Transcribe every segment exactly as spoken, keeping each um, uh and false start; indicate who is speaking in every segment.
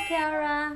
Speaker 1: Kiara.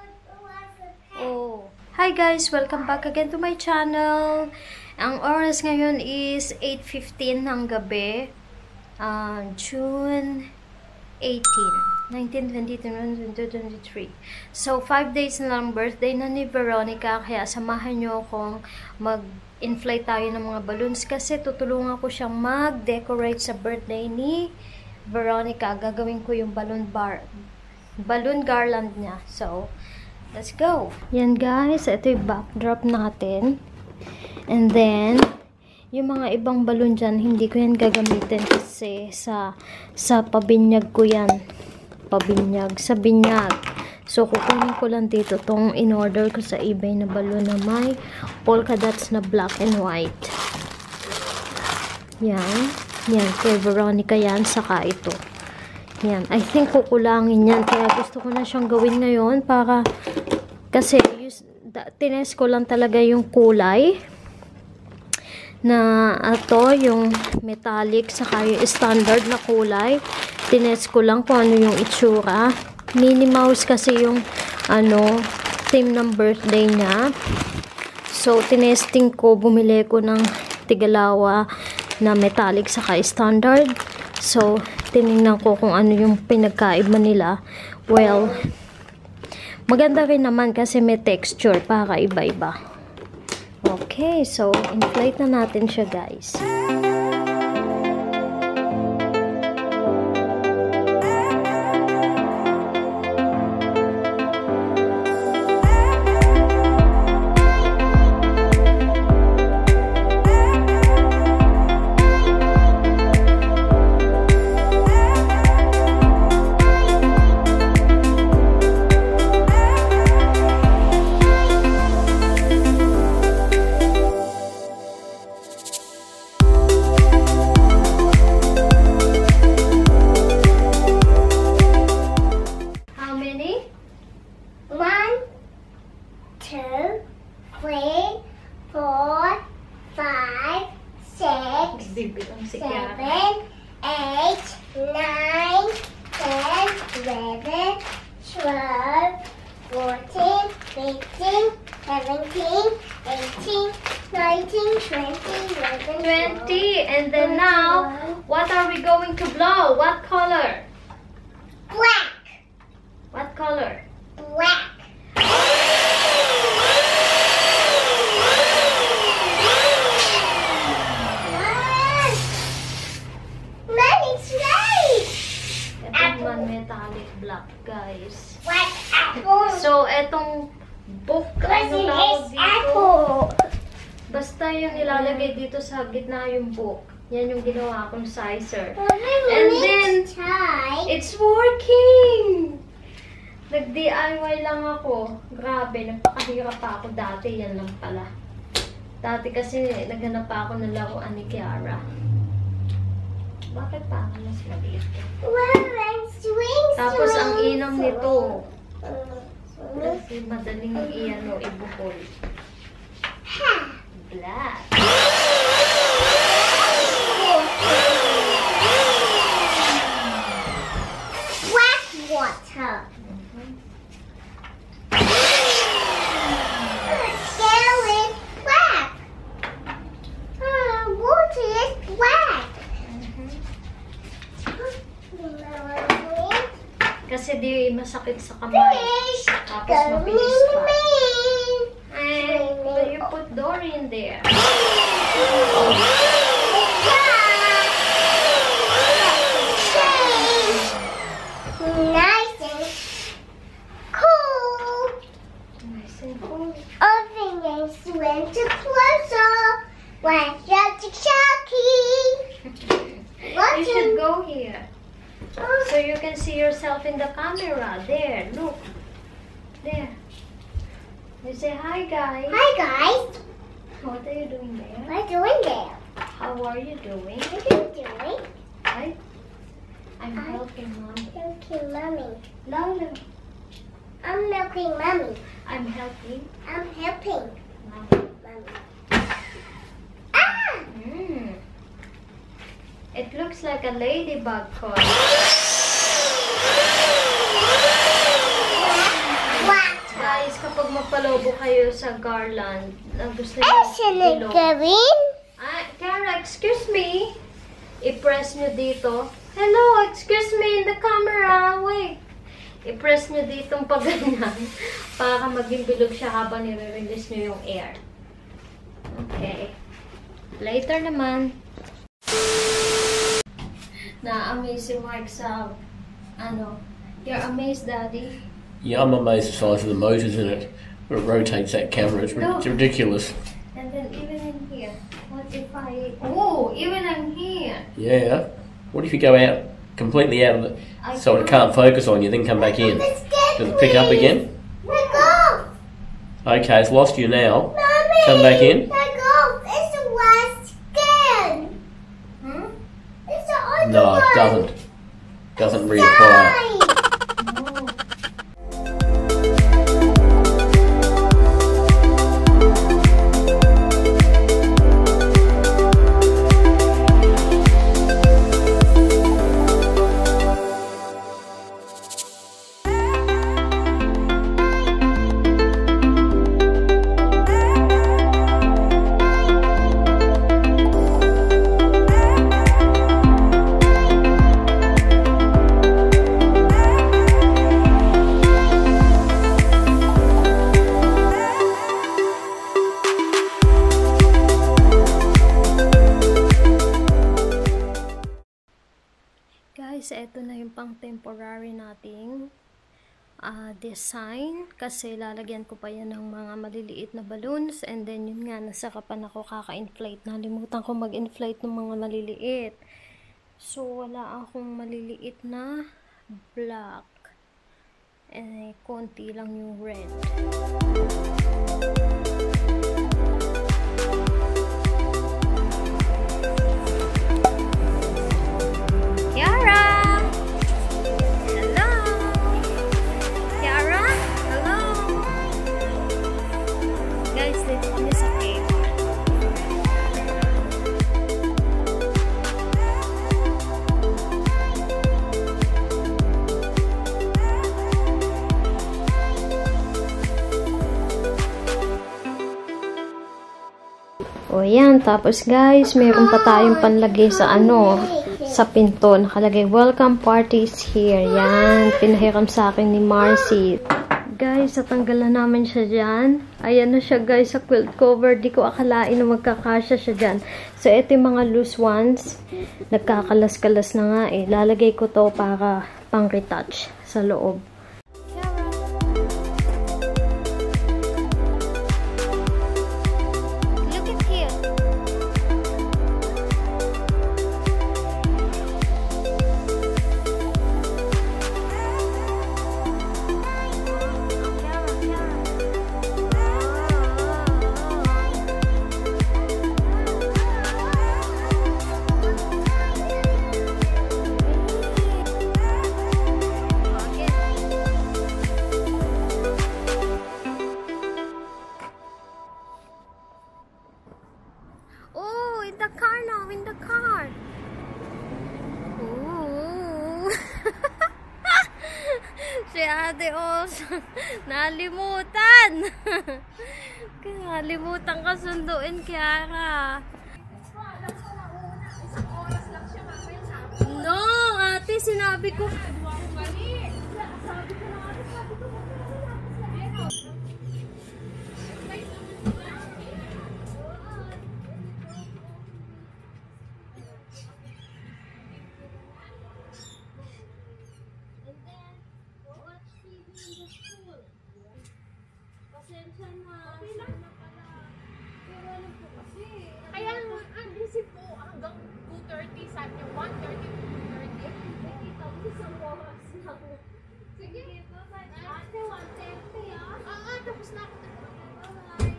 Speaker 1: Oh. Hi guys! Welcome back again to my channel. Ang oras ngayon is eight fifteen ng gabi. Uh, June eighteen, nineteen, twenty, twenty-one, twenty-three. So, five days na lang birthday na ni Veronica. Kaya samahan nyo akong mag-inflate tayo ng mga balloons. Kasi tutulungan ko siyang mag-decorate sa birthday ni Veronica. Gagawin ko yung balloon bar. Balloon garland niya. So, let's go! Yan guys, ito yung backdrop natin. And then, yung mga ibang balloon dyan, hindi ko yan gagamitin kasi sa, sa pabinyag ko yan. Pabinyag. Sa binyag. So, kukunin ko lang dito tong in-order ko sa eBay na balloon na may polka dots na black and white. Yan. Yan. Kay Veronica yan. Saka ito. Yan. I think kukulangin yan. Kaya gusto ko na siyang gawin ngayon para kasi use, da, tines ko lang talaga yung kulay na ito, yung metallic saka yung standard na kulay. Tines ko lang kung ano yung itsura. Minnie Mouse kasi yung ano, theme ng birthday niya. So, tinesting ko, bumili ko ng tigalawa na metallic saka standard. So, tinignan ko kung ano yung pinagkaiba nila. Well, maganda rin naman kasi may texture para iba-iba. Okay, so inflate na natin siya guys.
Speaker 2: Seven, eight, nine, ten, eleven, twelve, fourteen, fifteen, seventeen, eighteen, nineteen, twenty, eleven,
Speaker 1: twenty. And then now, what are we going to blow? What color?
Speaker 2: Black.
Speaker 1: What color?
Speaker 2: Black.
Speaker 1: Metallic black guys.
Speaker 2: What apple?
Speaker 1: So, etong book, ano tawag dito? Basta yung ilalagay dito sa gitna yung book. Yan yung ginawa kong sizer. And then, it's working! Nag-D I Y lang ako. Grabe, nagpakahirap pa ako dati. Yan lang pala. Dati kasi naghanap pa ako ng laruan ni Kiara. Bakit pa mas maliit? Tapos ang inam nito. Kasi madaling iano, ibuhol. Black.
Speaker 2: Black water. Scale is black. Uh, water is black.
Speaker 1: Kasi di masakit sa kamay. Tapos mabilis pa. And you put Dory in there.
Speaker 2: Nice and cool.
Speaker 1: Nice and cool.
Speaker 2: Open and swim to closer. Watch out to Chucky.
Speaker 1: You should go here. So you can see yourself in the camera. There, look. There. You say hi guys.
Speaker 2: Hi guys.
Speaker 1: What are you doing there?
Speaker 2: What are you doing there?
Speaker 1: How are you doing?
Speaker 2: What are you doing?
Speaker 1: Hi. I'm
Speaker 2: Hi.
Speaker 1: helping mom.
Speaker 2: Milking mommy.
Speaker 1: Lolo.
Speaker 2: I'm milking mommy.
Speaker 1: I'm helping
Speaker 2: I'm helping
Speaker 1: mom.
Speaker 2: mommy. Ah!
Speaker 1: Mm. It looks like a ladybug coil.
Speaker 2: Wow!
Speaker 1: magpalobo kayo sa garland. Na gusto niyo
Speaker 2: Ay, sila
Speaker 1: bilog.
Speaker 2: gawin?
Speaker 1: Ah, Kara, excuse me. I-press nyo dito. Hello, excuse me in the camera. Wait. I-press nyo dito pag ganyan. Para maging bilog siya habang nire-release nyo yung air. Okay. Later naman. Na-amaze si Mark sa, ano, you're amazed, Daddy?
Speaker 3: Yeah, I'm amazed the size of the motors in it. It rotates that camera. It's, ri-
Speaker 1: No.
Speaker 3: it's ridiculous.
Speaker 1: And then even in here. What if I... Oh, even in here.
Speaker 3: Yeah. What if you go out completely out of it
Speaker 1: I
Speaker 3: so it
Speaker 1: can't.
Speaker 3: can't focus on you, then come back in? Does it pick up again?
Speaker 2: Let go!
Speaker 3: Okay, it's lost you now.
Speaker 2: Mommy!
Speaker 3: Come back in.
Speaker 2: Let go! It's the one skin!
Speaker 1: Hmm?
Speaker 2: It's the other
Speaker 3: No,
Speaker 2: one!
Speaker 3: it doesn't. Doesn't reapply.
Speaker 2: Fine.
Speaker 1: Oh. Guys, eto na yung pang temporary nating uh, design kasi lalagyan ko pa yan ng mga maliliit na balloons and then yun nga, nasa kapan ako kaka-inflate. Nalimutan ko mag-inflate ng mga maliliit. So, wala akong maliliit na black. Eh, konti lang yung red. Kiara! Hello! Kiara? Hello! Guys, dito kami sa cave. O yan, tapos guys, meron pa tayong panlagay sa ano, sa pinto. Nakalagay, welcome parties here. Yan, pinahiram sa akin ni Marcy. Guys, natanggalan namin siya dyan. Ayan na siya guys, sa quilt cover. Di ko akalain na magkakasya siya dyan. So, ito yung mga loose ones. Nagkakalas-kalas na nga eh. Lalagay ko to para pang retouch sa loob. Si Ate Os, nalimutan. Nalimutan ka sunduin, Kiara. No, ate, sinabi ko.
Speaker 4: Kaya naman, ang receipt po hanggang two thirty, sabi niya one thirty to two thirty. Nakikita mo sa oras na po. Sige, bye-bye. Ate, one thirty ah. Ah, ah, tapos na ako. Bye-bye.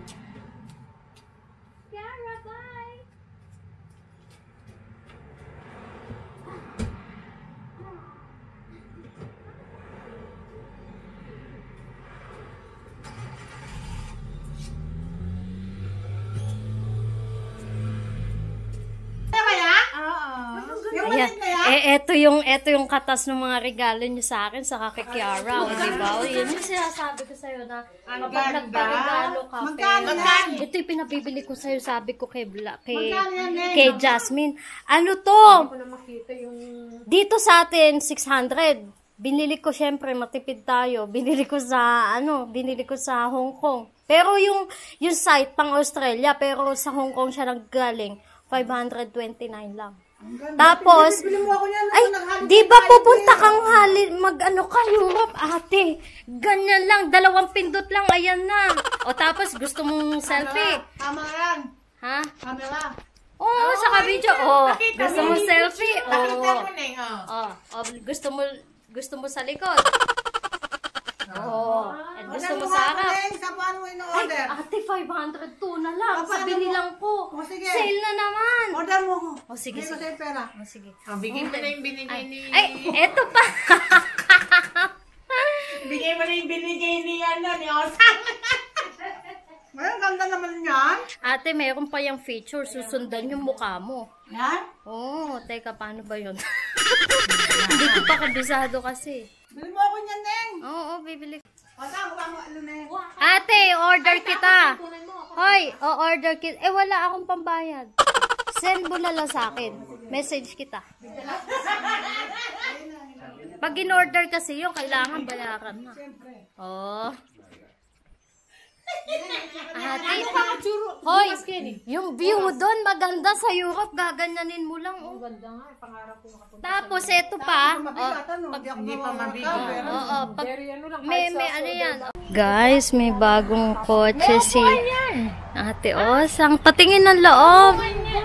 Speaker 4: Kiara, bye!
Speaker 1: Ayan. Eh, eto yung, eto yung katas ng mga regalo niyo sa akin, sa kay Kiara, o diba? O, yun yung sinasabi ko sa'yo na, kapag nagpa-regalo ka, pero, ito yung pinabibili ko sa'yo, sabi ko kay, Bla, kay, kay Jasmine. Ano to? Dito sa atin, six hundred. Binili ko, syempre, matipid tayo. Binili ko sa, ano, binili ko sa Hong Kong. Pero yung, yung site pang Australia, pero sa Hong Kong siya naggaling, five hundred twenty-nine lang. Tapos, ay, di ba pupunta kang hali, mag-ano ka, Europe, ate? Ganyan lang, dalawang pindot lang, ayan na. O tapos, gusto mong selfie?
Speaker 5: Tama yan.
Speaker 1: Ha?
Speaker 5: Camera.
Speaker 1: Oo, sa video. Oh, gusto mo selfie?
Speaker 5: Nakita
Speaker 1: Oo.
Speaker 5: mo na eh.
Speaker 1: Oh, oh, gusto mo, gusto mo sa likod? Oo. At gusto mo sa harap?
Speaker 5: Sa paano mo
Speaker 1: Ay,
Speaker 5: in-order?
Speaker 1: ate, five hundred two na lang.
Speaker 5: Paano
Speaker 1: Sabi
Speaker 5: mo?
Speaker 1: nilang po.
Speaker 5: O, sige.
Speaker 1: Sale na naman.
Speaker 5: Order mo ko.
Speaker 1: O, sige,
Speaker 5: Bigay ko
Speaker 1: sige.
Speaker 5: sa'yo pera.
Speaker 1: O, sige.
Speaker 5: Ah, bigay mo na yung binigay ni...
Speaker 1: Ay, eto pa.
Speaker 5: Bigay mo na yung binigay ni ano, ni Osang. Ngayon, ganda naman yan.
Speaker 1: Ate, mayroon pa yung feature. Susundan yung mukha mo.
Speaker 5: Yan?
Speaker 1: Oo, oh, teka, paano ba yun? Hindi ko pa kabisado kasi.
Speaker 5: Bili mo ako niyan, Neng.
Speaker 1: Oo, bibili ko.
Speaker 5: Osang, wala mo ano na yan.
Speaker 1: Ate, order kita. Hoy, o-order kita. Eh, wala akong pambayad. Send mo na lang sa akin. Message kita. Pag in-order kasi yun, kailangan bayaran na. Oh. Ate, hoy, yung view doon maganda sa Europe, gaganyanin mo lang. Oh. Tapos, eto pa. Oh,
Speaker 5: Hindi pa mabigat.
Speaker 1: Oo, pag, may, may ano yan. Guys, may bagong kotse si Ate Osang. Patingin ng loob.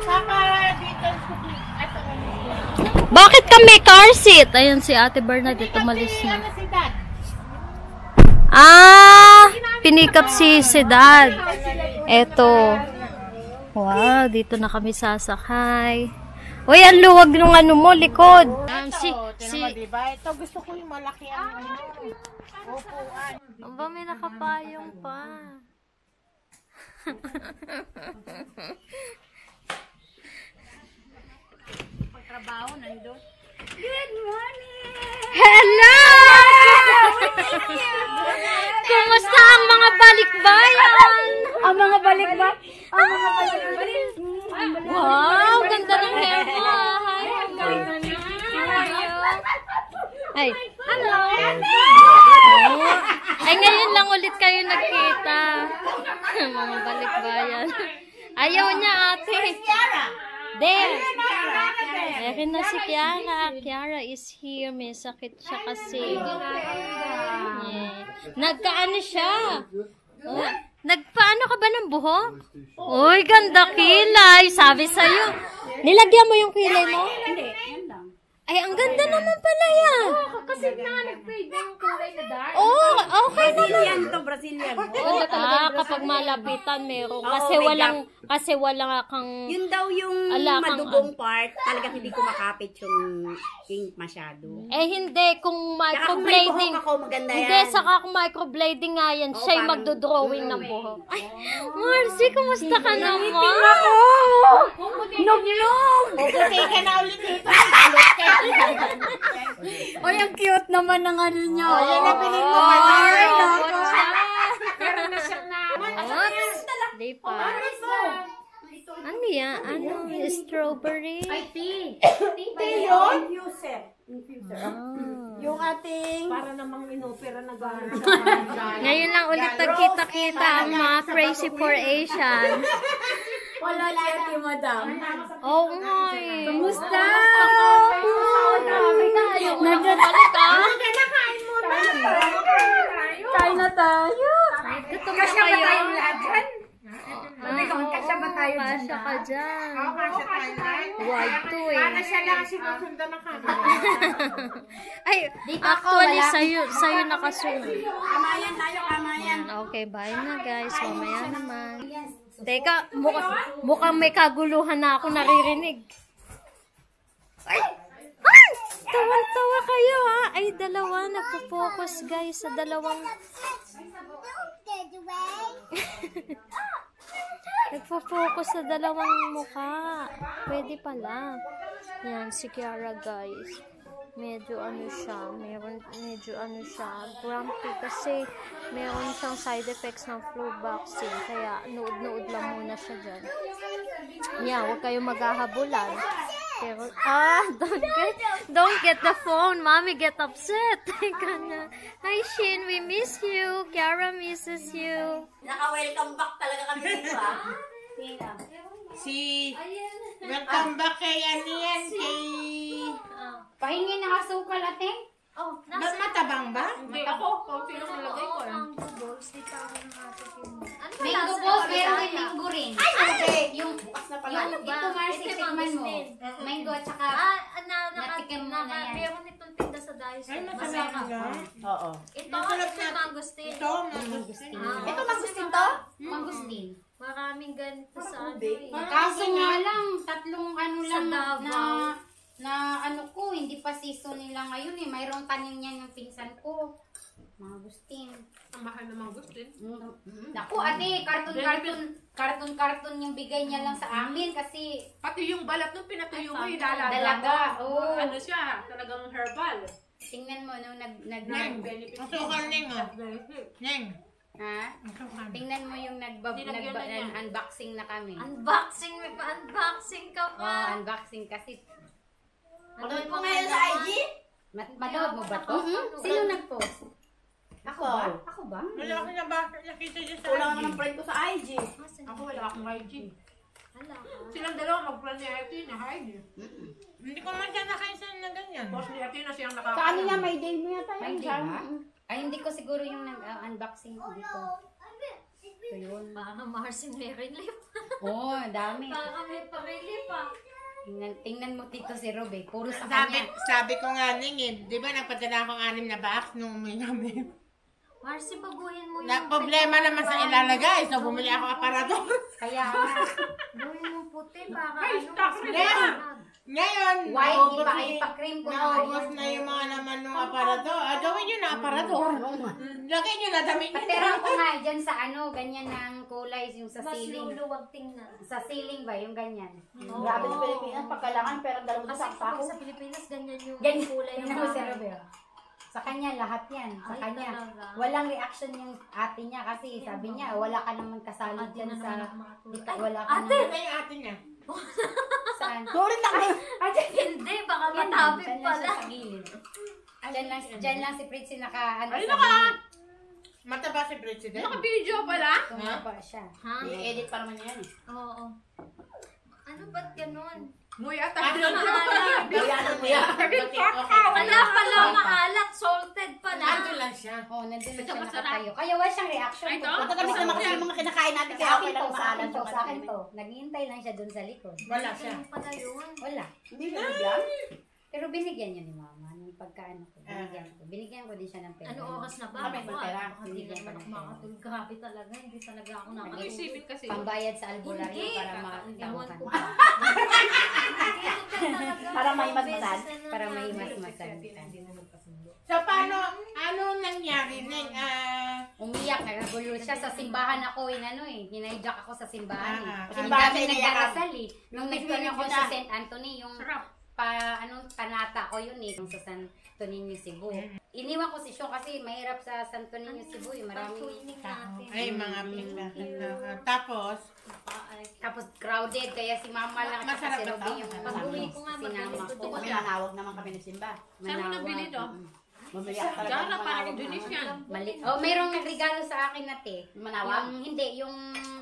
Speaker 1: Bakit ka may car seat? Ayun si Ate Bernadette, umalis na. Ah, pinikap si si Dad. Eto. Wow, dito na kami sasakay. Uy, ang luwag ng ano mo, likod. Um, si, si,
Speaker 5: Diba? Ito gusto ko yung malaki ang ano. Upuan.
Speaker 1: ang ba may nakapayong pa?
Speaker 5: Pagtrabaho, nandun.
Speaker 1: Good morning! Hello! Kumusta ang mga balikbayan? Ang mga balikbayan? Ang mga balikbayan? Wow, ganda ng hair mo. Hi, Ay, hello! Oh. Ay, ngayon lang ulit kayo nagkita. Mga balikbayan. Ayaw niya, ate. There. Meron na si Kiara. Kiara is here. May sakit siya kasi. Yeah. Nagkaano siya? Oh. Nagpaano ka ba ng buhok? Uy, ganda kilay. Sabi sa'yo. Nilagyan mo yung kilay mo? Hindi. Ay, ang ganda naman pala yan.
Speaker 4: Kasi na nag-fade yung kulay na dark.
Speaker 1: Oh, okay naman.
Speaker 5: Brazilian to, Brazilian.
Speaker 1: Oh, ah, kapag malapitan meron. Kasi walang, kasi wala kang...
Speaker 6: Yun daw yung
Speaker 1: Ala, kang-
Speaker 6: madugong part, talagang hindi ko makapit yung ink masyado.
Speaker 1: Eh, hindi. Kung
Speaker 6: Saka kung may
Speaker 1: microblading...
Speaker 6: buhok ako, maganda yan.
Speaker 1: Hindi, saka kung microblading nga yan,
Speaker 6: Oo,
Speaker 1: siya yung
Speaker 6: parang-
Speaker 1: magdodrawing ng buhok. Ay, Marcy, kumusta ka naman?
Speaker 6: Nom-nom!
Speaker 5: Bukay ka na ulit dito.
Speaker 6: Oy, ang cute naman ng ano niya.
Speaker 5: Oh, yan na piling mo.
Speaker 6: Ay,
Speaker 1: robot siya.
Speaker 4: Meron na siyang naman.
Speaker 1: Di pa. Ano yan? Ano? Strawberry?
Speaker 4: Ay, tea.
Speaker 5: Yun?
Speaker 1: Ah.
Speaker 6: Yung ating...
Speaker 5: Para namang inopera na gano'n.
Speaker 1: Ngayon lang ulit nagkita-kita ang mga crazy for Asian.
Speaker 6: Wala siya ti madam.
Speaker 1: Oo nga eh.
Speaker 6: Kumusta?
Speaker 1: Nagdadalik ka?
Speaker 5: Kinakain mo na.
Speaker 6: Kain na tayo.
Speaker 1: Gutom na kayo?
Speaker 5: lahat dyan?
Speaker 1: Kasya ba tayo dyan? Kasya ka dyan.
Speaker 5: Kasi tayo lahat.
Speaker 1: Wide to eh.
Speaker 5: Para siya lang sinusundan ng camera.
Speaker 1: Ay, actually, sa'yo, sa'yo nakasunod.
Speaker 6: Kamayan tayo, kamayan.
Speaker 1: Okay, bye na guys. Mamaya naman. Teka, mukha, mukhang may kaguluhan na ako naririnig. Ay! Ay! Tawan-tawa kayo ha. Ay, dalawa. Nagpo-focus guys sa dalawang... Nagfo-focus sa dalawang mukha. Pwede pala. Yan, si Kiara guys. Medyo ano siya, meron, medyo ano siya, grumpy kasi meron siyang side effects ng flu vaccine. Kaya nood-nood lang muna siya dyan. Yan, huwag kayong maghahabulan. Pero, ah, don't get, don't get the phone. Mommy get upset. Teka na. Hi, Shin. We miss you. Kiara misses you.
Speaker 6: Naka-welcome back talaga kami dito ah.
Speaker 5: Si... Welcome back kay ano yan, kay...
Speaker 6: Pahingi na asukal ating?
Speaker 1: Oh,
Speaker 5: Ba't matabang ba?
Speaker 4: Hindi ako. Konti lang nilagay ko eh.
Speaker 1: ang bubbles. Dito ako ng ate ko. Ano ba
Speaker 6: Mango
Speaker 1: lasa
Speaker 6: balls,
Speaker 1: ng
Speaker 6: meron
Speaker 1: pagkain?
Speaker 6: din mango rin.
Speaker 5: Ay, okay.
Speaker 6: Yung,
Speaker 5: Bukas na pala.
Speaker 6: yung ito Marcy,
Speaker 1: Ito,
Speaker 6: tikman mo.
Speaker 1: mangustin.
Speaker 6: Mango at saka,
Speaker 1: Ah, na, naka,
Speaker 6: Natikim mo
Speaker 1: naka,
Speaker 6: na yan.
Speaker 1: meron itong tinda sa Daiso.
Speaker 5: Ay, masarap
Speaker 1: Masarap.
Speaker 5: nga.
Speaker 6: oo.
Speaker 1: Ito,
Speaker 5: Masarap
Speaker 1: ito
Speaker 5: na.
Speaker 1: mangustin.
Speaker 5: Ito, mangustin.
Speaker 1: Ah,
Speaker 6: Ito
Speaker 1: kasi
Speaker 6: mangustin
Speaker 1: mga-
Speaker 6: to? Mangustin.
Speaker 1: Maraming ganito sa ano eh.
Speaker 6: Kaso nga lang, tatlong ano
Speaker 1: Sa
Speaker 6: lang na,
Speaker 1: Davao.
Speaker 6: na ano ko, hindi pa season nila ngayon eh. Mayroong tanim yan yung pinsan ko. Mangustin.
Speaker 4: Ang mahal na mga gustin.
Speaker 6: Mm. Naku, ate, karton-karton, karton-karton yung bigay niya lang sa amin kasi
Speaker 4: Pati yung balat nung pinatuyo mo,
Speaker 1: Ay,
Speaker 4: ilalaga.
Speaker 6: dalaga. Oo.
Speaker 4: Ano siya, talagang herbal.
Speaker 6: Tingnan mo nung nag nag,
Speaker 5: Neng,
Speaker 6: nag
Speaker 4: Benefit.
Speaker 5: ang sukal Neng ah. Neng,
Speaker 6: ha?
Speaker 5: ang sukal.
Speaker 6: Tingnan mo yung nagbab
Speaker 4: Nilagyan
Speaker 6: nagba,
Speaker 4: na niya.
Speaker 6: unboxing na kami.
Speaker 1: Unboxing, may pa-unboxing ka
Speaker 6: Oh,
Speaker 1: pa.
Speaker 6: unboxing kasi.
Speaker 1: Manood
Speaker 6: mo ngayon sa I G? Mat manood mo ba to?
Speaker 1: Ako.
Speaker 6: Sino nag-post? Ako ba? Ako ba?
Speaker 5: Wala ko na ba nakita niya sa
Speaker 7: Wala
Speaker 5: I G.
Speaker 7: naman friend ko sa I G.
Speaker 4: Ako wala akong I G.
Speaker 1: Hala ka.
Speaker 4: Silang dalawa mag-plan ni Ate na I G.
Speaker 5: Hindi ko man siya nakaisa na ganyan.
Speaker 4: Boss ni Ate na siyang nakaka...
Speaker 7: Sa ano niya, may day mo yata
Speaker 6: May
Speaker 7: yun.
Speaker 6: day ba? Ay, hindi ko siguro yung nag-unboxing ko dito. Ito yun.
Speaker 1: Baka Marcin may relief.
Speaker 6: Oo, oh, dami.
Speaker 1: Baka may pa-relief ah.
Speaker 6: Tingnan, tingnan mo dito si Rob eh. Puro sa
Speaker 5: Sabi,
Speaker 6: kanya.
Speaker 5: sabi ko nga Neng eh, di ba nagpadala akong anim na box nung may namin.
Speaker 1: Marcy, baguhin mo yung...
Speaker 5: Na problema naman sa ilalagay, so bumili ako aparador.
Speaker 6: Kaya nga.
Speaker 1: Gawin mo puti, baka
Speaker 4: Ay,
Speaker 1: ano...
Speaker 4: stock
Speaker 1: mas
Speaker 4: na
Speaker 5: yan.
Speaker 1: malamag.
Speaker 5: Ngayon,
Speaker 6: White,
Speaker 5: naubos
Speaker 6: iba,
Speaker 5: ni-
Speaker 6: ipa-cream ko na
Speaker 5: naubos
Speaker 6: ngayon.
Speaker 5: na yung mga naman ng aparador. Ah, gawin nyo na aparador. Lagay nyo na, damit nyo
Speaker 6: Pero
Speaker 5: na.
Speaker 6: ako nga, dyan sa ano, ganyan ng kulay, yung sa
Speaker 1: Mas
Speaker 6: ceiling.
Speaker 1: luluwag tingnan.
Speaker 6: Sa ceiling ba, yung ganyan.
Speaker 1: Oo.
Speaker 7: Grabe sa Pilipinas, pagkalangan, pero dalawa
Speaker 1: Kasi
Speaker 7: sa
Speaker 1: pag
Speaker 7: sako.
Speaker 1: sa Pilipinas, ganyan yung
Speaker 6: Ganyan,
Speaker 1: kulay ng
Speaker 6: tingnan mo si
Speaker 1: bahay.
Speaker 6: Robert. Sa kanya, lahat yan. Sa
Speaker 1: Ay,
Speaker 6: kanya.
Speaker 1: talaga?
Speaker 6: Walang reaction yung ate niya kasi sabi niya, wala ka naman kasali
Speaker 1: Ate
Speaker 6: dyan
Speaker 1: na
Speaker 6: sa...
Speaker 1: naman ako makatulog.
Speaker 6: Di ka, wala ka
Speaker 1: Ate!
Speaker 6: naman.
Speaker 5: Ano yung atin niya?
Speaker 6: Saan?
Speaker 7: Sorry na kayo.
Speaker 6: Ate!
Speaker 1: Hindi, baka
Speaker 6: Yan,
Speaker 1: matapit
Speaker 6: dyan lang
Speaker 1: pala.
Speaker 6: siya sa gilid. Dyan lang, dyan lang si Fritzy naka... Ano,
Speaker 4: Ay,
Speaker 6: sa
Speaker 4: naka-
Speaker 6: gilid.
Speaker 5: Mataba si President.
Speaker 4: Naka-video pala?
Speaker 6: Tumaba siya.
Speaker 1: Ha?
Speaker 7: I-edit pa naman yan eh.
Speaker 1: Oo. Ano ba't ganun?
Speaker 4: Muy ata.
Speaker 5: Ano
Speaker 1: Maalat.
Speaker 7: Bayaran mo yan.
Speaker 5: Okay,
Speaker 1: Wala pala
Speaker 6: Ay, pa.
Speaker 1: maalat. Salted pala.
Speaker 5: Nandun lang siya.
Speaker 6: Oo, oh, nandun na
Speaker 4: Ito
Speaker 6: siya
Speaker 4: masarap.
Speaker 6: nakatayo. Kaya wala siyang reaction.
Speaker 4: Ay, ito?
Speaker 7: Punta kami sa mga, mga kinakain natin,
Speaker 6: Sa
Speaker 7: kaya okay
Speaker 6: akin
Speaker 7: lang
Speaker 6: to,
Speaker 7: yung
Speaker 6: sa akin
Speaker 7: maalan.
Speaker 6: to, sa akin to. Naghihintay lang siya dun sa likod.
Speaker 5: Wala siya.
Speaker 1: Ganun pala yun.
Speaker 6: Wala.
Speaker 7: Hindi ka nabyan?
Speaker 6: Pero binigyan niya ni mama nung pagkaano ko. Binigyan ko. Binigyan ko din siya ng pera.
Speaker 1: Ano oras na ba?
Speaker 7: Kami,
Speaker 1: Ako,
Speaker 7: pera.
Speaker 1: ah, Hindi na naman ako makatulog. Grabe talaga. Hindi talaga ako
Speaker 4: Ang
Speaker 1: nakatulog.
Speaker 4: isipin kasi.
Speaker 6: Pambayad sa albularyo
Speaker 1: Hindi.
Speaker 6: para
Speaker 1: Ewan
Speaker 6: makatauhan.
Speaker 1: ko ba?
Speaker 7: Para may masmasan.
Speaker 6: Para may mas-masan.
Speaker 5: So, paano, ano nangyari, Neng? Ah,
Speaker 6: Umiyak, nagagulo siya sa simbahan ako, in ano eh, hinayjack ako sa simbahan eh.
Speaker 5: Ah,
Speaker 6: Kasi
Speaker 7: simbahan
Speaker 6: dami
Speaker 7: sa
Speaker 6: nagdarasal eh. Nung
Speaker 7: Yung
Speaker 6: nagtuloy ako
Speaker 7: na.
Speaker 6: sa Saint Anthony, yung
Speaker 4: Sarap.
Speaker 6: pa, anong panata ko yun eh, yung sa Santo Niño Cebu. Iniwan ko si Sean kasi mahirap sa Santo Niño Cebu eh, maraming,
Speaker 1: Pag-cleaning natin.
Speaker 5: ay, mga pizza. Tapos,
Speaker 1: Ay,
Speaker 6: tapos crowded, kaya si mama lang at
Speaker 5: Masarap
Speaker 6: si
Speaker 5: ba
Speaker 6: Robby
Speaker 5: to?
Speaker 6: yung
Speaker 1: Pag-uwi ko nga,
Speaker 6: sinama
Speaker 1: maglilito
Speaker 6: ko.
Speaker 1: din
Speaker 7: Kami manawag naman kami ng simba.
Speaker 4: Saan mo
Speaker 6: Manawag.
Speaker 4: nabili to?
Speaker 6: Mm.
Speaker 7: Bumili ako talaga
Speaker 4: Diyan
Speaker 7: ng
Speaker 4: na parang
Speaker 7: manawag.
Speaker 4: Indonesian.
Speaker 6: Mali. Oh, mayroong nagregalo sa akin na te.
Speaker 7: Manawag?
Speaker 6: Yung, hindi, yung...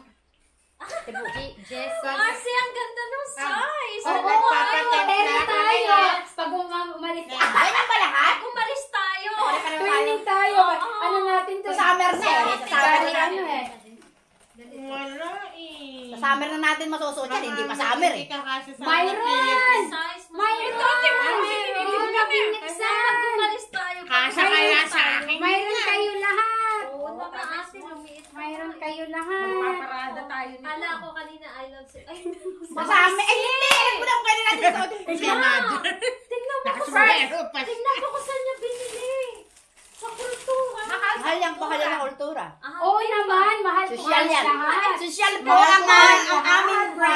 Speaker 6: J- Jessie.
Speaker 1: Marcy, ang ganda ng size!
Speaker 6: Oo,
Speaker 5: Oo,
Speaker 6: oh,
Speaker 5: nagpapatent
Speaker 6: meron
Speaker 5: na.
Speaker 6: tayo. Pag uma- umalis tayo.
Speaker 7: Ganyan ba lahat?
Speaker 1: Umalis tayo!
Speaker 6: Twinning tayo. Ano natin to?
Speaker 7: Sa summer na eh. Sa summer
Speaker 6: Bali,
Speaker 7: na
Speaker 6: ano eh.
Speaker 5: wala eh.
Speaker 7: Sa summer na natin masusuot yan, hindi pa summer eh.
Speaker 5: Hindi ka kasi sa
Speaker 6: Mayroon!
Speaker 1: Size mo.
Speaker 6: Mayroon!
Speaker 1: Mayroon!
Speaker 6: Mayroon!
Speaker 1: Pag umalis tayo.
Speaker 5: Kasha kaya sa akin.
Speaker 6: Mayroon kayo lahat.
Speaker 1: Oo naman ate, lumiit.
Speaker 6: Mayroon kayo lahat.
Speaker 4: Paparada tayo nito.
Speaker 1: Kala ko kanina I love you. Ay,
Speaker 7: Sa summer, ay hindi! Alam ko na kung kailan natin suot.
Speaker 1: tingnan mo ko sa...
Speaker 5: Nakasumero pa siya.
Speaker 1: Tingnan mo ko saan niya binili. Sa kultura.
Speaker 7: Mahal yung pakala ng kultura.
Speaker 1: Ah,
Speaker 6: Oo naman, mahal ko
Speaker 7: Social yan.
Speaker 6: lahat.
Speaker 7: Social po
Speaker 5: Mahal
Speaker 7: ang
Speaker 5: ko
Speaker 7: mahal
Speaker 5: yan.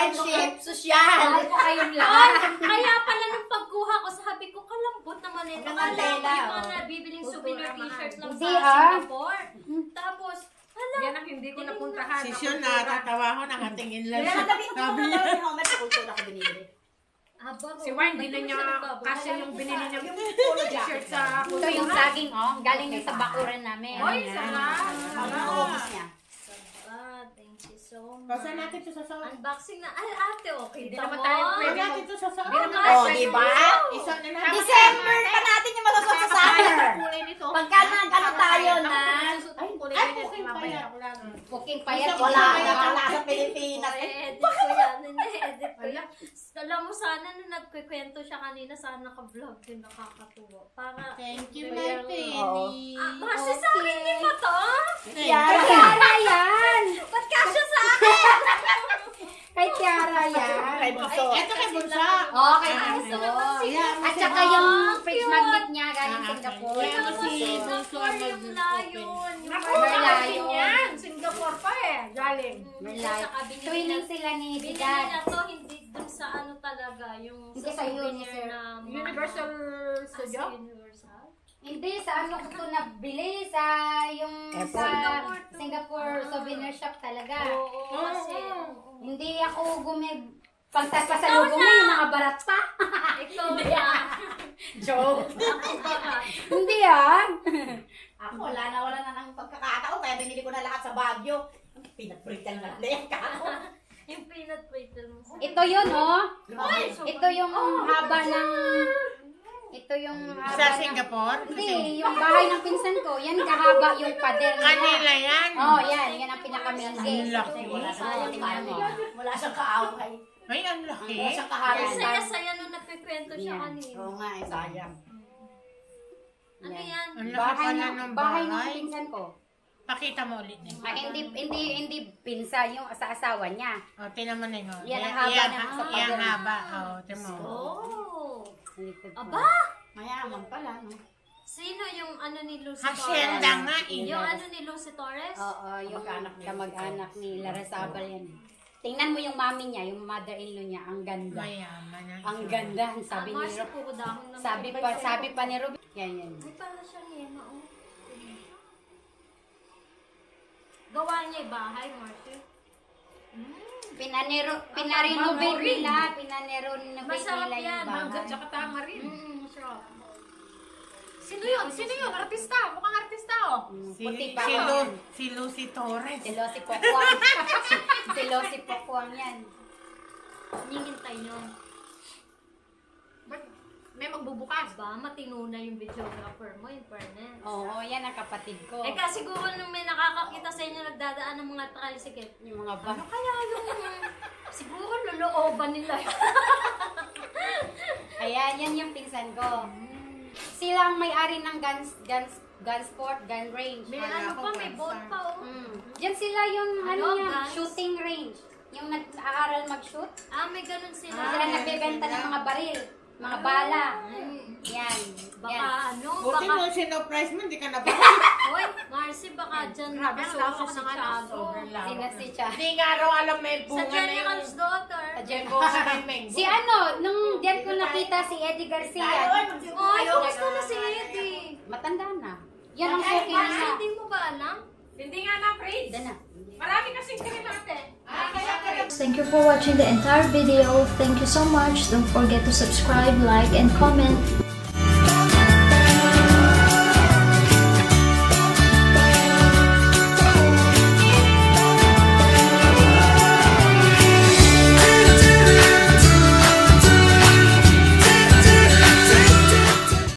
Speaker 7: Friendship, social.
Speaker 6: Mahal ko kayong
Speaker 1: Ay,
Speaker 6: lahat.
Speaker 1: kaya pala nung pagkuha ko, sabi ko, kalambot naman ito.
Speaker 7: Ang
Speaker 1: Kala ko
Speaker 7: tela,
Speaker 1: yung mga
Speaker 7: oh.
Speaker 1: nabibiling souvenir t-shirt lang
Speaker 6: Hindi,
Speaker 1: sa
Speaker 6: ah.
Speaker 1: Singapore. Tapos, hala,
Speaker 5: Yan ang hindi ko napuntahan.
Speaker 8: Si Sean, nakakatawa ko, nakatingin lang
Speaker 7: Kaya
Speaker 8: siya.
Speaker 7: natabi ko
Speaker 8: Sabi
Speaker 7: na
Speaker 8: niya,
Speaker 7: daw ni Homer, kulto na ako binibili.
Speaker 1: habang
Speaker 5: Si Wayne, hindi na niya kasi yung binili niya t-shirt sa
Speaker 6: Ito yung saging, oh. Galing yung sa bakuran namin.
Speaker 5: Oy, sarap!
Speaker 7: Ang ubos niya.
Speaker 1: Ah, thank you so much.
Speaker 8: Basta natin ito sa sound.
Speaker 1: Unboxing na. Ay, ate, okay.
Speaker 5: Hindi
Speaker 1: tama.
Speaker 5: naman tayo
Speaker 8: Basta
Speaker 5: pwede
Speaker 8: natin ito sa sound.
Speaker 5: Hindi naman
Speaker 7: Oh,
Speaker 5: tayo
Speaker 7: di ba?
Speaker 8: Isa na lang.
Speaker 7: December pa natin yung masusot sa summer.
Speaker 5: kulay nito.
Speaker 7: Pagka nagkano tayo na...
Speaker 5: Ay, kulay
Speaker 8: Ay,
Speaker 5: nito.
Speaker 8: puking pala. Wala na.
Speaker 6: Cooking payat.
Speaker 7: Wala kaya kala sa Pilipinas.
Speaker 1: Edit ko yan. Hindi, edit ko yan. Alam mo, sana nung nagkikwento siya kanina, sana naka-vlog din, nakakatuwa. Para,
Speaker 8: Thank you,
Speaker 1: Kaya-
Speaker 8: my Penny.
Speaker 1: Ah, basta sa akin, di ba to?
Speaker 6: Kay Tiara yan!
Speaker 1: Ba't kasya sa akin?
Speaker 6: Kay Tiara yan!
Speaker 7: Kay Bunso.
Speaker 8: Ito kay Bunsa.
Speaker 6: Oo, kay
Speaker 1: Ay,
Speaker 6: Bunso.
Speaker 1: naman si
Speaker 8: Yeah,
Speaker 6: At saka yung fridge magnet niya galing
Speaker 8: Ah,
Speaker 6: Singapore.
Speaker 8: okay.
Speaker 1: Ito
Speaker 8: si
Speaker 1: si
Speaker 8: Bunso
Speaker 1: Singapore,
Speaker 8: ang
Speaker 1: yung
Speaker 8: mag-open.
Speaker 1: layon. Yung
Speaker 5: Naku,
Speaker 6: Wala
Speaker 5: kakasin
Speaker 6: yun.
Speaker 5: yan. Singapore pa eh. Galing.
Speaker 6: Malay.
Speaker 1: Saka binili
Speaker 6: Twinning
Speaker 1: na-
Speaker 6: sila ni
Speaker 1: Binili
Speaker 6: Dad.
Speaker 1: na to, hindi dun sa ano talaga, yung
Speaker 6: Hindi sa
Speaker 1: souvenir
Speaker 6: Unisir.
Speaker 1: na mga-
Speaker 5: Universal
Speaker 1: Ah,
Speaker 5: Studio?
Speaker 1: sa Universal?
Speaker 6: Hindi, sa ano ko ito nabili? Sa yung sa
Speaker 1: Singapore to.
Speaker 6: Singapore souvenir shop talaga.
Speaker 1: Oo, kasi. oo.
Speaker 6: Hindi ako gumi... Pagtapasalubong mo yung mga barat pa.
Speaker 1: Ikaw na.
Speaker 6: Joke.
Speaker 1: Ako ba?
Speaker 6: Hindi ah.
Speaker 7: Ako, wala na wala na ng pagkakataon. Kaya binili ko na lahat sa Baguio. Pinagpritan na lang ako.
Speaker 1: Yung peanut butter mo.
Speaker 6: Ito yun oh.
Speaker 1: Ay,
Speaker 6: Ito yung haba ng... Ito yung haba
Speaker 8: Sa
Speaker 6: ng-
Speaker 8: Singapore?
Speaker 6: Hindi, yung bahay ng pinsan ko. Yan kahaba yung pader nila.
Speaker 8: Kanila yan.
Speaker 6: Oh, yan. Yan ang pinakamalaki.
Speaker 8: Ang laki.
Speaker 7: Wala
Speaker 6: Ah,
Speaker 7: siyang
Speaker 6: tingnan mo.
Speaker 7: Wala siyang kaaway.
Speaker 8: Ay, ang laki.
Speaker 7: Wala siyang
Speaker 1: Ang
Speaker 7: kahalan.
Speaker 1: saya-saya nung nagkikwento siya
Speaker 6: Yan.
Speaker 1: kanina.
Speaker 7: Oo nga, eh, sayang.
Speaker 1: Ano yan?
Speaker 8: Ang laki
Speaker 6: Bahay
Speaker 8: pala
Speaker 6: ng,
Speaker 8: ng
Speaker 6: bahay ng
Speaker 8: bahay.
Speaker 6: pinsan ko.
Speaker 8: Pakita mo ulit. eh.
Speaker 6: Ah, hindi, hindi, hindi pinsa yung sa asawa niya.
Speaker 8: O, tinan mo na yun.
Speaker 6: Yan ang haba ng sa
Speaker 8: Yan
Speaker 6: pader.
Speaker 8: haba. O, tinan mo.
Speaker 1: Oh.
Speaker 6: Likod ko.
Speaker 1: Aba!
Speaker 7: Mayaman pala, no?
Speaker 1: Sino yung ano ni Lucy
Speaker 8: Hacienda
Speaker 1: Torres?
Speaker 8: nga eh.
Speaker 1: Yung ano ni Lucy Torres?
Speaker 6: Oo, yung
Speaker 7: Kamag-anak niya.
Speaker 6: kamag-anak ni Larrazabal yan. Tingnan mo yung mami niya, yung mother-in-law niya, ang ganda.
Speaker 8: Mayaman na.
Speaker 6: Ang ganda, sabi
Speaker 1: Ah,
Speaker 6: ni
Speaker 1: Marcy,
Speaker 6: Rob.
Speaker 1: puro dahon naman.
Speaker 6: Sabi pa, sabi pa ni Rob. Yan, yan.
Speaker 1: May pala siya niya, oh. Gawa niya yung bahay, Marcy.
Speaker 6: Pinanero, pinarenovate nila, pinarenovate
Speaker 1: Masarap
Speaker 6: nila
Speaker 1: yan,
Speaker 6: yung
Speaker 5: Mangga
Speaker 6: bahay.
Speaker 5: tsaka tamarin.
Speaker 1: Mm, masarap.
Speaker 5: Sino yun? Sino yun? Artista. Mukhang artista oh.
Speaker 8: Si,
Speaker 6: Puti pa
Speaker 8: si,
Speaker 6: ako
Speaker 8: Lu,
Speaker 6: yan.
Speaker 8: si Lucy Torres.
Speaker 6: Si Losi Pokwang. Si Losi Pokwang yan.
Speaker 1: Hinihintay nyo.
Speaker 5: Ba't may magbubukas?
Speaker 1: Ba, matino na yung videographer mo, in fairness.
Speaker 6: Oo, yan ang kapatid ko.
Speaker 1: Eh kasi siguro nung may nakakakita sa inyo nagdadaan ng mga tricycle,
Speaker 6: Yung mga ba.
Speaker 1: ano kaya yung siguro lolooban nila.
Speaker 6: Ayan, yan yung pinsan ko. Sila ang may-ari ng guns, guns, gun sport, gun range.
Speaker 1: May ano pa, may boat pa oh.
Speaker 6: Mm. Diyan sila yung ano,
Speaker 1: Ano,
Speaker 6: niya,
Speaker 1: guns?
Speaker 6: shooting range. Yung nag-aaral mag-shoot.
Speaker 1: Ah, may ganun sila.
Speaker 6: Sila nagbebenta ng mga baril, mga bala.
Speaker 1: Mm.
Speaker 6: Yan.
Speaker 1: Baka
Speaker 6: Yan.
Speaker 1: ano,
Speaker 8: Buti
Speaker 1: baka...
Speaker 8: mo, sinurprise mo, hindi ka na ba?
Speaker 1: Hoy, Marcy, baka dyan
Speaker 5: Grabe, ang
Speaker 1: nabasuso
Speaker 5: lawak
Speaker 1: si
Speaker 5: ng ano,
Speaker 1: Tiago.
Speaker 8: Sobrang lawak.
Speaker 6: Sina si Cha.
Speaker 8: Hindi nga raw alam may
Speaker 1: Sa
Speaker 8: bunga na yung...
Speaker 1: General's daughter.
Speaker 6: Jen
Speaker 8: Bunga na yung mango.
Speaker 6: Si ano, nung diyan ko nakita si Eddie Garcia.
Speaker 1: Oy, kumusta na si Eddie?
Speaker 6: Matanda na. Yan ang cooking
Speaker 1: Marcy,
Speaker 6: niya.
Speaker 1: hindi mo ba alam?
Speaker 5: Hindi nga na, Fritz.
Speaker 6: Diyan na.
Speaker 5: Marami kasing cream natin. Ah, kaya kaya.
Speaker 1: Thank you for watching the entire video. Thank you so much. Don't forget to subscribe, like, and comment.